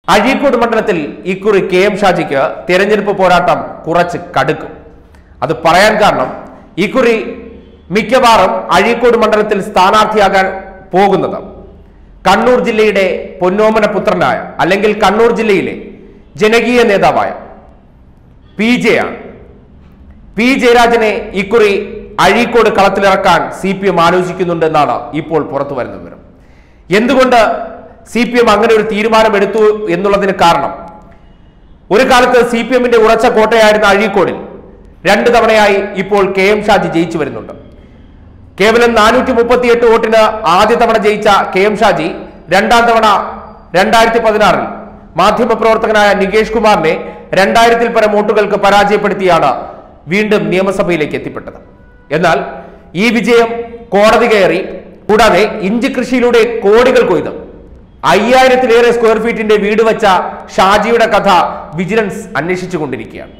അഴീക്കോട് മണ്ഡലത്തിൽ ഇക്കുറി കെ.എം. ഷാജിക്ക് തെരഞ്ഞെടുപ്പ് പോരാട്ടം കുറച്ച് കടുക്കും. അത് പറയാൻ കാരണം ഇക്കുറി മിക്കവാറും അഴീക്കോട് മണ്ഡലത്തിൽ സ്ഥാനാർത്ഥിയാകാൻ പോകുന്നത് കണ്ണൂർ ജില്ലയുടെ പൊന്നോമന പുത്രനായ അല്ലെങ്കിൽ കണ്ണൂർ ജില്ലയിലെ ജനകീയ നേതാവായ പി.ജെ. ആണ്. പി. ജയരാജനെ ഇക്കുറി അഴീക്കോട് കളത്തിലിറക്കാൻ CPM ആലോചിക്കുന്നുണ്ടെന്നാണ് ഇപ്പോൾ പുറത്തു വരുന്ന വിവരം. എന്തുകൊണ്ട് CPM അങ്ങനെ ഒരു തീരുമാനമെടുത്തു എന്നുള്ളതിന് കാരണം ഒരു കാലത്ത് CPMന്റെ ഉറച്ച കോട്ടയായിരുന്ന അഴീക്കോടിൽ 2 തവണയായി ഇപ്പോൾ കെ.എം. ഷാജി ജയിച്ചു വരുന്നുണ്ട്. കേവലം 438 വോട്ടിന് ആദ്യ തവണ ജയിച്ച കെ.എം. ഷാജി രണ്ടാം തവണ 2016 മാധ്യമപ്രവർത്തകനായ നികേഷ് കുമാറിനെ 2000-ൽ പരം വോട്ടുകൾക്ക് പരാജയപ്പെടുത്തിയാണ് വീണ്ടും നിയമസഭയിലേക്ക് എത്തിപ്പെട്ടത്. എന്നാൽ ഈ വിജയം കോടതി കയറി, കൂടാതെ ഇഞ്ചി കൃഷിയിലൂടെ കോടികൾ കൊയ്ത് 5000-ലേറെ സ്ക്വയർ ഫീറ്റിന്റെ വീട് വെച്ച ഷാജിയുടെ കഥ വിജിലൻസ് അന്വേഷിച്ചുകൊണ്ടിരിക്കുകയാണ്.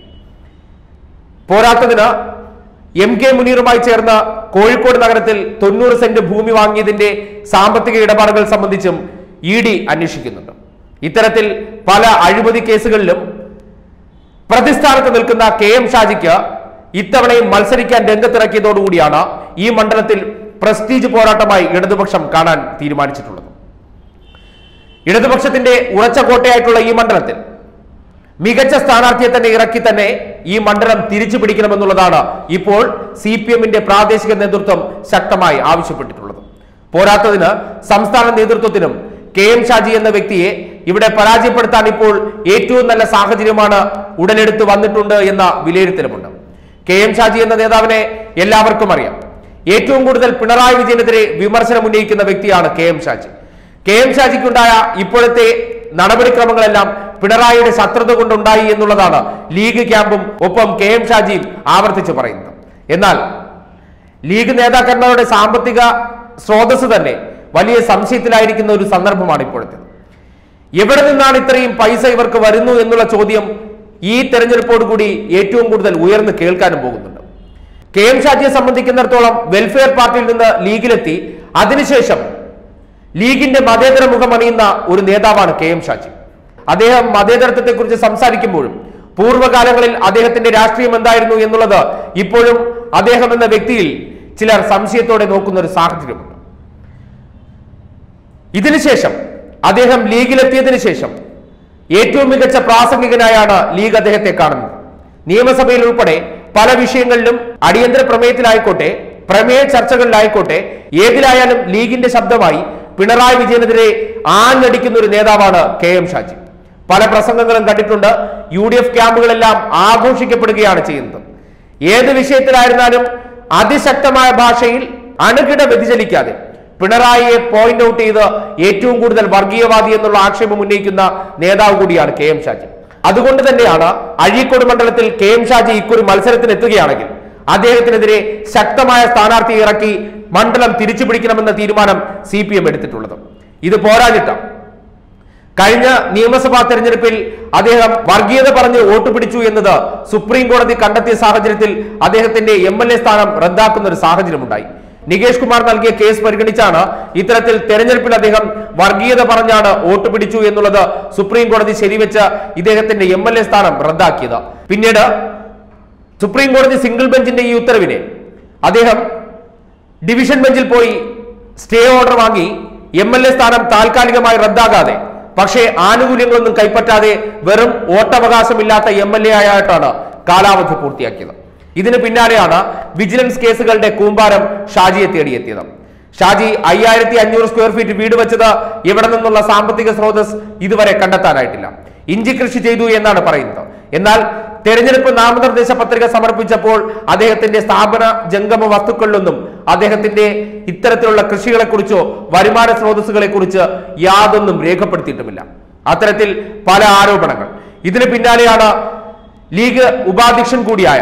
പോരാത്തതിന് MK മുനീറുമായി ചേർന്ന് കോഴിക്കോട് നഗരത്തിൽ 90 സെന്റ് ഭൂമി വാങ്ങിയതിന്റെ സാമ്പത്തിക ഇടപാടുകൾ സംബന്ധിച്ചും ED അന്വേഷിക്കുന്നുണ്ട്. ഇത്തരത്തിൽ പല അഴിമതി കേസുകളിലും പ്രതിസ്ഥാനത്ത് നിൽക്കുന്ന കെ.എം. ഷാജിക്ക് ഇത്തവണയും മത്സരിക്കാൻ രംഗത്തിറക്കിയതോടുകൂടിയാണ് ഈ മണ്ഡലത്തിൽ പ്രസ്റ്റീജ് പോരാട്ടമായി ഇടതുപക്ഷം കാണാൻ തീരുമാനിച്ചിട്ടുള്ളത്. ഇടതുപക്ഷത്തിന്റെ ഉറച്ച കോട്ടയായിട്ടുള്ള ഈ മണ്ഡലത്തിൽ മികച്ച സ്ഥാനാർത്ഥിയെ തന്നെ ഇറക്കി തന്നെ ഈ മണ്ഡലം തിരിച്ചു പിടിക്കണമെന്നുള്ളതാണ് ഇപ്പോൾ CPMന്റെ പ്രാദേശിക നേതൃത്വം ശക്തമായി ആവശ്യപ്പെട്ടിട്ടുള്ളത്. പോരാത്തതിന് സംസ്ഥാന നേതൃത്വത്തിനും കെ.എം. ഷാജി എന്ന വ്യക്തിയെ ഇവിടെ പരാജയപ്പെടുത്താൻ ഇപ്പോൾ ഏറ്റവും നല്ല സാഹചര്യമാണ് ഉടലെടുത്ത് വന്നിട്ടുണ്ട് എന്ന വിലയിരുത്തലുമുണ്ട്. കെ.എം. ഷാജി എന്ന നേതാവിനെ എല്ലാവർക്കും അറിയാം. ഏറ്റവും കൂടുതൽ പിണറായി വിജയനെതിരെ വിമർശനം ഉന്നയിക്കുന്ന വ്യക്തിയാണ് കെ.എം. ഷാജി. കെ.എം. ഷാജിക്കുണ്ടായ ഇപ്പോഴത്തെ നടപടിക്രമങ്ങളെല്ലാം പിണറായിയുടെ ശത്രുത കൊണ്ടുണ്ടായി എന്നുള്ളതാണ് ലീഗ് ക്യാമ്പും ഒപ്പം കെ.എം. ഷാജിയും ആവർത്തിച്ച് പറയുന്നത്. എന്നാൽ ലീഗ് നേതാക്കന്മാരുടെ സാമ്പത്തിക സ്രോതസ് തന്നെ വലിയ സംശയത്തിലായിരിക്കുന്ന ഒരു സന്ദർഭമാണ് ഇപ്പോഴത്തെ. എവിടെ നിന്നാണ് ഇത്രയും പൈസ ഇവർക്ക് വരുന്നു എന്നുള്ള ചോദ്യം ഈ തെരഞ്ഞെടുപ്പോടുകൂടി ഏറ്റവും കൂടുതൽ ഉയർന്നു കേൾക്കാനും പോകുന്നുണ്ട്. കെ.എം. ഷാജിയെ സംബന്ധിക്കുന്നിടത്തോളം വെൽഫെയർ പാർട്ടിയിൽ നിന്ന് ലീഗിലെത്തി അതിനുശേഷം ലീഗിന്റെ മതേതര മുഖമണിയുന്ന ഒരു നേതാവാണ് കെ.എം. ഷാജി. അദ്ദേഹം മതേതരത്വത്തെ കുറിച്ച് സംസാരിക്കുമ്പോഴും പൂർവ്വകാലങ്ങളിൽ അദ്ദേഹത്തിന്റെ രാഷ്ട്രീയം എന്തായിരുന്നു എന്നുള്ളത് ഇപ്പോഴും അദ്ദേഹം എന്ന വ്യക്തിയിൽ ചിലർ സംശയത്തോടെ നോക്കുന്ന ഒരു സാഹചര്യമുണ്ട്. ഇതിനുശേഷം അദ്ദേഹം ലീഗിലെത്തിയതിനു ശേഷം ഏറ്റവും മികച്ച പ്രാസംഗികനായാണ് ലീഗ് അദ്ദേഹത്തെ കാണുന്നത്. നിയമസഭയിൽ ഉൾപ്പെടെ പല വിഷയങ്ങളിലും അടിയന്തര പ്രമേയത്തിലായിക്കോട്ടെ, പ്രമേയ ചർച്ചകളിലായിക്കോട്ടെ, ഏതിലായാലും ലീഗിന്റെ ശബ്ദമായി പിണറായി വിജയനെതിരെ ആഞ്ഞടിക്കുന്ന ഒരു നേതാവാണ് കെ.എം. ഷാജി. പല പ്രസംഗങ്ങളും കണ്ടിട്ടുണ്ട്. UDF ക്യാമ്പുകളെല്ലാം ആഘോഷിക്കപ്പെടുകയാണ് ചെയ്യുന്നത്. ഏത് വിഷയത്തിലായിരുന്നാലും അതിശക്തമായ ഭാഷയിൽ അണുകിട വ്യതിചലിക്കാതെ പിണറായിയെ പോയിന്റ് ഔട്ട് ചെയ്ത് ഏറ്റവും കൂടുതൽ വർഗീയവാദി എന്നുള്ള ആക്ഷേപം ഉന്നയിക്കുന്ന നേതാവ് കൂടിയാണ് കെ.എം. ഷാജി. അതുകൊണ്ട് തന്നെയാണ് അഴീക്കോട് മണ്ഡലത്തിൽ കെ.എം. ഷാജി ഇക്കുറി മത്സരത്തിന് എത്തുകയാണെങ്കിൽ അദ്ദേഹത്തിനെതിരെ ശക്തമായ സ്ഥാനാർത്ഥിയെ ഇറക്കി മണ്ഡലം തിരിച്ചു പിടിക്കണമെന്ന തീരുമാനം CPM എടുത്തിട്ടുള്ളത്. ഇത് പോരാഞ്ഞിട്ടാണ് കഴിഞ്ഞ നിയമസഭാ തെരഞ്ഞെടുപ്പിൽ അദ്ദേഹം വർഗീയത പറഞ്ഞ് വോട്ട് പിടിച്ചു എന്നത് സുപ്രീം കോടതി കണ്ടെത്തിയ സാഹചര്യത്തിൽ അദ്ദേഹത്തിന്റെ MLA സ്ഥാനം റദ്ദാക്കുന്ന ഒരു സാഹചര്യമുണ്ടായി. നികേഷ് കുമാർ നൽകിയ കേസ് പരിഗണിച്ചാണ് ഇത്തരത്തിൽ തെരഞ്ഞെടുപ്പിൽ അദ്ദേഹം വർഗീയത പറഞ്ഞാണ് വോട്ട് പിടിച്ചു എന്നുള്ളത് സുപ്രീം കോടതി ശരിവെച്ച ഇദ്ദേഹത്തിന്റെ MLA സ്ഥാനം റദ്ദാക്കിയത്. പിന്നീട് സുപ്രീം കോടതി സിംഗിൾ ബെഞ്ചിന്റെ ഈ ഉത്തരവിനെ അദ്ദേഹം ഡിവിഷൻ ബെഞ്ചിൽ പോയി സ്റ്റേ ഓർഡർ വാങ്ങി MLA സ്ഥാനം താൽക്കാലികമായി റദ്ദാകാതെ പക്ഷേ ആനുകൂല്യങ്ങളൊന്നും കൈപ്പറ്റാതെ വെറും വോട്ടവകാശമില്ലാത്ത MLA ആയിട്ടാണ് കാലാവധി പൂർത്തിയാക്കിയത്. ഇതിന് പിന്നാലെയാണ് വിജിലൻസ് കേസുകളുടെ കൂമ്പാരം ഷാജിയെ തേടിയെത്തിയത്. ഷാജി 5500 സ്ക്വയർ ഫീറ്റ് വീട് വെച്ചത് എവിടെ നിന്നുള്ള സാമ്പത്തിക സ്രോതസ് ഇതുവരെ കണ്ടെത്താനായിട്ടില്ല. ഇഞ്ചി കൃഷി ചെയ്തു എന്നാണ് പറയുന്നത്. എന്നാൽ തെരഞ്ഞെടുപ്പ് നാമനിർദ്ദേശ പത്രിക സമർപ്പിച്ചപ്പോൾ അദ്ദേഹത്തിന്റെ സ്ഥാപന ജംഗമ വസ്തുക്കളിലൊന്നും അദ്ദേഹത്തിന്റെ ഇത്തരത്തിലുള്ള കൃഷികളെ കുറിച്ചോ വരുമാന സ്രോതസ്സുകളെ കുറിച്ച് യാതൊന്നും രേഖപ്പെടുത്തിയിട്ടുമില്ല. അത്തരത്തിൽ പല ആരോപണങ്ങൾ. ഇതിന് പിന്നാലെയാണ് ലീഗ് ഉപാധ്യക്ഷൻ കൂടിയായ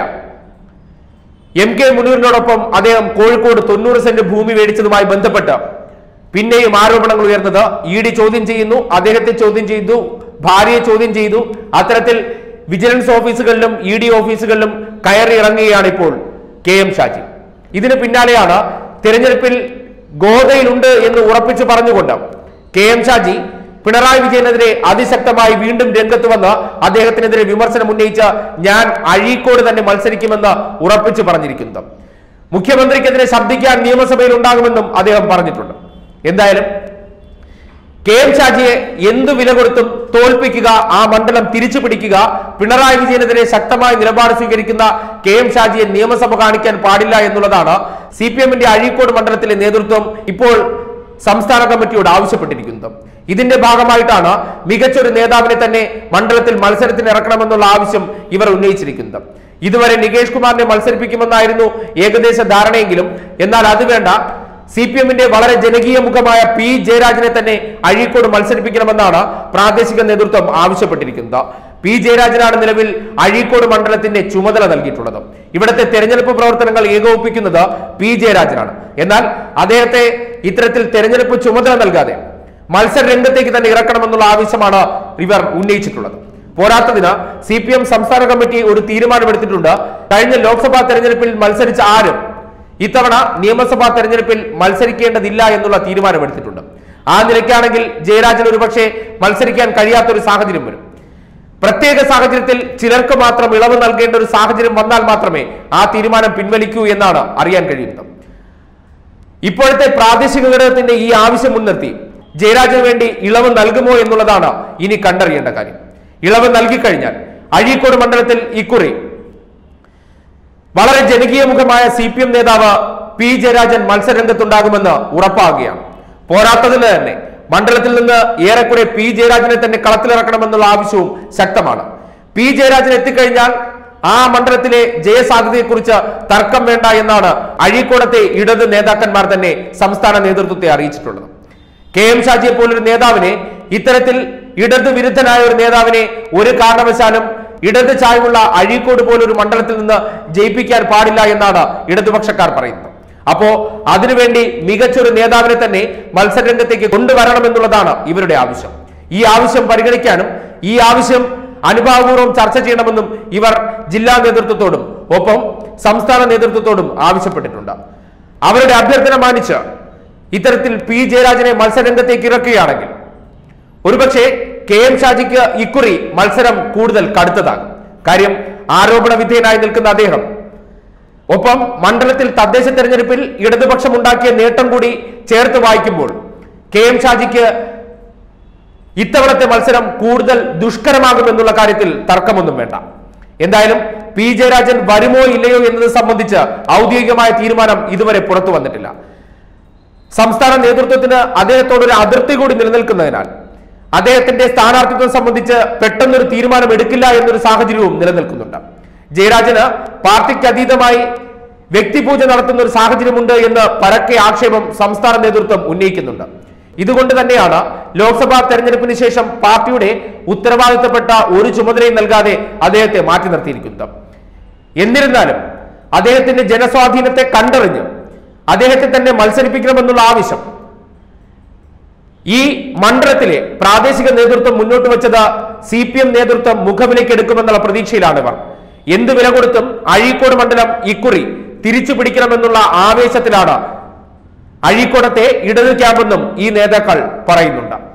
MK മുനീറിനോടൊപ്പം അദ്ദേഹം കോഴിക്കോട് 90 സെന്റ് ഭൂമി മേടിച്ചതുമായി ബന്ധപ്പെട്ട് പിന്നെയും ആരോപണങ്ങൾ ഉയർന്നത്. ED ചോദ്യം ചെയ്യുന്നു, അദ്ദേഹത്തെ ചോദ്യം ചെയ്തു, ഭാര്യയെ ചോദ്യം ചെയ്തു. അത്തരത്തിൽ വിജിലൻസ് ഓഫീസുകളിലും ED ഓഫീസുകളിലും കയറി ഇറങ്ങുകയാണ് ഇപ്പോൾ കെ.എം. ഷാജി. ഇതിന് പിന്നാലെയാണ് തെരഞ്ഞെടുപ്പിൽ ഗോദയിലുണ്ട് എന്ന് ഉറപ്പിച്ച് പറഞ്ഞുകൊണ്ട് കെ.എം. ഷാജി പിണറായി വിജയനെതിരെ അതിശക്തമായി വീണ്ടും രംഗത്ത് വന്ന് അദ്ദേഹത്തിനെതിരെ വിമർശനം ഉന്നയിച്ച് ഞാൻ അഴീക്കോട് തന്നെ മത്സരിക്കുമെന്ന് ഉറപ്പിച്ചു പറഞ്ഞിരിക്കുന്നത്. മുഖ്യമന്ത്രിക്കെതിരെ ശബ്ദിക്കാൻ നിയമസഭയിൽ ഉണ്ടാകുമെന്നും അദ്ദേഹം പറഞ്ഞിട്ടുണ്ട്. എന്തായാലും കെ.എം. ഷാജിയെ എന്തു വില കൊടുത്തും തോൽപ്പിക്കുക, ആ മണ്ഡലം തിരിച്ചു പിടിക്കുക, പിണറായി വിജയനെതിരെ ശക്തമായ നിലപാട് സ്വീകരിക്കുന്ന കെ.എം. ഷാജിയെ നിയമസഭ കാണിക്കാൻ പാടില്ല എന്നുള്ളതാണ് CPM-ന്റെ അഴീക്കോട് മണ്ഡലത്തിലെ നേതൃത്വം ഇപ്പോൾ സംസ്ഥാന കമ്മിറ്റിയോട് ആവശ്യപ്പെട്ടിരിക്കുന്നത്. ഇതിന്റെ ഭാഗമായിട്ടാണ് മികച്ചൊരു നേതാവിനെ തന്നെ മണ്ഡലത്തിൽ മത്സരത്തിന് ഇറക്കണമെന്നുള്ള ആവശ്യം ഇവർ ഉന്നയിച്ചിരിക്കുന്നത്. ഇതുവരെ നികേഷ് കുമാറിനെ മത്സരിപ്പിക്കുമെന്നായിരുന്നു ഏകദേശ ധാരണയെങ്കിലും എന്നാൽ അത് വേണ്ട, CPM-ന്റെ വളരെ ജനകീയ മുഖമായ പി ജയരാജനെ തന്നെ അഴീക്കോട് മത്സരിപ്പിക്കണമെന്നാണ് പ്രാദേശിക നേതൃത്വം ആവശ്യപ്പെട്ടിരിക്കുന്നത്. പി ജയരാജനാണ് നിലവിൽ അഴീക്കോട് മണ്ഡലത്തിന്റെ ചുമതല നൽകിയിട്ടുള്ളത്. ഇവിടുത്തെ തെരഞ്ഞെടുപ്പ് പ്രവർത്തനങ്ങൾ ഏകോപിപ്പിക്കുന്നത് പി ജയരാജനാണ്. എന്നാൽ അദ്ദേഹത്തെ ഇത്തരത്തിൽ തെരഞ്ഞെടുപ്പ് ചുമതല നൽകാതെ മത്സര രംഗത്തേക്ക് തന്നെ ഇറക്കണമെന്നുള്ള ആവശ്യമാണ് ഇവർ ഉന്നയിച്ചിട്ടുള്ളത്. പോരാത്തതിന് CPM സംസ്ഥാന കമ്മിറ്റി ഒരു തീരുമാനമെടുത്തിട്ടുണ്ട്. കഴിഞ്ഞ ലോക്സഭാ തെരഞ്ഞെടുപ്പിൽ മത്സരിച്ച ആരും ഇത്തവണ നിയമസഭാ തെരഞ്ഞെടുപ്പിൽ മത്സരിക്കേണ്ടതില്ല എന്നുള്ള തീരുമാനമെടുത്തിട്ടുണ്ട്. ആ നിലയ്ക്കാണെങ്കിൽ ജയരാജൻ ഒരുപക്ഷെ മത്സരിക്കാൻ കഴിയാത്തൊരു സാഹചര്യം വരും. പ്രത്യേക സാഹചര്യത്തിൽ ചിലർക്ക് മാത്രം ഇളവ് നൽകേണ്ട ഒരു സാഹചര്യം വന്നാൽ മാത്രമേ ആ തീരുമാനം പിൻവലിക്കൂ എന്നാണ് അറിയാൻ കഴിയുന്നത്. ഇപ്പോഴത്തെ പ്രാദേശിക ഘടകത്തിന്റെ ഈ ആവശ്യം മുൻനിർത്തി ജയരാജന് വേണ്ടി ഇളവ് നൽകുമോ എന്നുള്ളതാണ് ഇനി കണ്ടറിയേണ്ട കാര്യം. ഇളവ് നൽകിക്കഴിഞ്ഞാൽ അഴീക്കോട് മണ്ഡലത്തിൽ ഇക്കുറി വളരെ ജനകീയ മുഖമായ CPM നേതാവ് പി ജയരാജൻ മത്സരരംഗത്തുണ്ടാകുമെന്ന് ഉറപ്പാകുകയാണ്. പോരാത്തതിന് തന്നെ മണ്ഡലത്തിൽ നിന്ന് ഏറെക്കുറെ പി ജയരാജനെ തന്നെ കളത്തിലിറക്കണമെന്നുള്ള ആവശ്യവും ശക്തമാണ്. പി ജയരാജൻ എത്തിക്കഴിഞ്ഞാൽ ആ മണ്ഡലത്തിലെ ജയസാധ്യതയെക്കുറിച്ച് തർക്കം വേണ്ട എന്നാണ് അഴീക്കോടത്തെ ഇടത് നേതാക്കന്മാർ തന്നെ സംസ്ഥാന നേതൃത്വത്തെ അറിയിച്ചിട്ടുള്ളത്. കെ.എം. ഷാജിയെ പോലൊരു നേതാവിനെ, ഇത്തരത്തിൽ ഇടത് വിരുദ്ധനായ ഒരു നേതാവിനെ ഒരു കാരണവശാലും ഇടത് ചായ്വുള്ള അഴീക്കോട് പോലൊരു മണ്ഡലത്തിൽ നിന്ന് ജയിപ്പിക്കാൻ പാടില്ല എന്നാണ് ഇടതുപക്ഷക്കാർ പറയുന്നത്. അപ്പോ അതിനുവേണ്ടി മികച്ചൊരു നേതാവിനെ തന്നെ മത്സരരംഗത്തേക്ക് കൊണ്ടുവരണമെന്നുള്ളതാണ് ഇവരുടെ ആവശ്യം. ഈ ആവശ്യം പരിഗണിക്കാനും ഈ ആവശ്യം അനുഭാവപൂർവ്വം ചർച്ച ചെയ്യണമെന്നും ഇവർ ജില്ലാ നേതൃത്വത്തോടും ഒപ്പം സംസ്ഥാന നേതൃത്വത്തോടും ആവശ്യപ്പെട്ടിട്ടുണ്ട്. അവരുടെ അഭ്യർത്ഥന മാനിച്ച് ഇത്തരത്തിൽ പി ജയരാജനെ മത്സരരംഗത്തേക്ക് ഇറക്കുകയാണെങ്കിൽ ഒരുപക്ഷെ കെ.എം. ഷാജിക്ക് ഇക്കുറി മത്സരം കൂടുതൽ കടുത്തതാകും. കാര്യം ആരോപണ വിധേയനായി നിൽക്കുന്ന അദ്ദേഹം ഒപ്പം മണ്ഡലത്തിൽ തദ്ദേശ തെരഞ്ഞെടുപ്പിൽ ഇടതുപക്ഷം ഉണ്ടാക്കിയ നേട്ടം കൂടി ചേർത്ത് വായിക്കുമ്പോൾ കെ.എം. ഷാജിക്ക് ഇത്തവണത്തെ മത്സരം കൂടുതൽ ദുഷ്കരമാകുമെന്നുള്ള കാര്യത്തിൽ തർക്കമൊന്നും വേണ്ട. എന്തായാലും പി ജയരാജൻ വരുമോ ഇല്ലയോ എന്നത് സംബന്ധിച്ച് ഔദ്യോഗികമായ തീരുമാനം ഇതുവരെ പുറത്തു വന്നിട്ടില്ല. സംസ്ഥാന നേതൃത്വത്തിന് അദ്ദേഹത്തോടൊരു അതിർത്തി കൂടി നിലനിൽക്കുന്നതിനാൽ അദ്ദേഹത്തിന്റെ സ്ഥാനാർത്ഥിത്വം സംബന്ധിച്ച് പെട്ടെന്നൊരു തീരുമാനം എടുക്കില്ല എന്നൊരു സാഹചര്യവും നിലനിൽക്കുന്നുണ്ട്. ജയരാജന് പാർട്ടിക്ക് അതീതമായി വ്യക്തിപൂജ നടത്തുന്ന ഒരു സാഹചര്യമുണ്ട് എന്ന് പരക്കെ ആക്ഷേപം സംസ്ഥാന നേതൃത്വം ഉന്നയിക്കുന്നുണ്ട്. ഇതുകൊണ്ട് തന്നെയാണ് ലോക്സഭാ തെരഞ്ഞെടുപ്പിന് ശേഷം പാർട്ടിയുടെ ഉത്തരവാദിത്തപ്പെട്ട ഒരു ചുമതലയും നൽകാതെ അദ്ദേഹത്തെ മാറ്റി നിർത്തിയിരിക്കുന്നത്. എന്നിരുന്നാലും അദ്ദേഹത്തിന്റെ ജനസ്വാധീനത്തെ കണ്ടറിഞ്ഞ് അദ്ദേഹത്തെ തന്നെ മത്സരിപ്പിക്കണമെന്നുള്ള ആവശ്യം ഈ മണ്ഡലത്തിലെ പ്രാദേശിക നേതൃത്വം മുന്നോട്ട് വെച്ചത് CPM നേതൃത്വം മുഖവിലേക്ക് എടുക്കുമെന്നുള്ള പ്രതീക്ഷയിലാണ് ഇവർ. എന്ത് വില കൊടുത്തും അഴീക്കോട് മണ്ഡലം ഇക്കുറി തിരിച്ചു പിടിക്കണമെന്നുള്ള ആവേശത്തിലാണ് അഴീക്കോടത്തെ ഇടത് ക്യാമ്പെന്നും ഈ നേതാക്കൾ പറയുന്നുണ്ട്.